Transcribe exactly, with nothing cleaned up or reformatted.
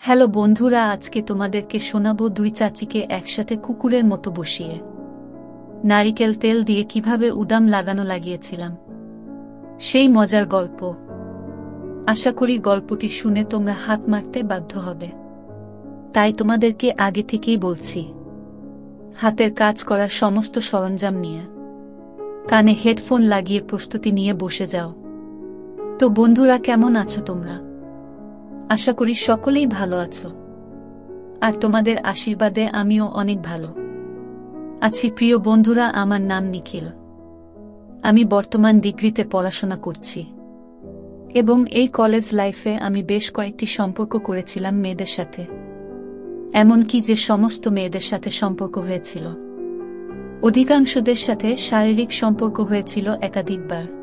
Hello বন্ধুরা, আজকে তোমাদেরকে শোনাবো দুই চাচিকে একসাথে কুকুরের মতো বসিয়ে নারিকেল তেল দিয়ে কিভাবে উদাম লাগানো লাগিয়েছিলাম, সেই মজার গল্প। আশা করি গল্পটি শুনে তোমরা হাত মারতে বাধ্য হবে। তাই তোমাদেরকে আগে থেকেই বলছি, হাতের কাজ করার সমস্ত সরঞ্জাম নিয়ে কানে হেডফোন লাগিয়ে প্রস্তুতি নিয়ে বসে যাও। তো বন্ধুরা, কেমন আছো তোমরা? আশা করি সকলেই ভালো আছো, আর তোমাদের আশীর্বাদে আমিও অনেক ভালো আছি। প্রিয় বন্ধুরা, আমার নাম নিখিল। আমি বর্তমান ডিগ্রিতে পড়াশোনা করছি এবং এই কলেজ লাইফে আমি বেশ কয়েকটি সম্পর্ক করেছিলাম মেয়েদের সাথে, এমনকি যে সমস্ত মেয়েদের সাথে সম্পর্ক হয়েছিল অধিকাংশদের সাথে শারীরিক সম্পর্ক হয়েছিল একাধিকবার।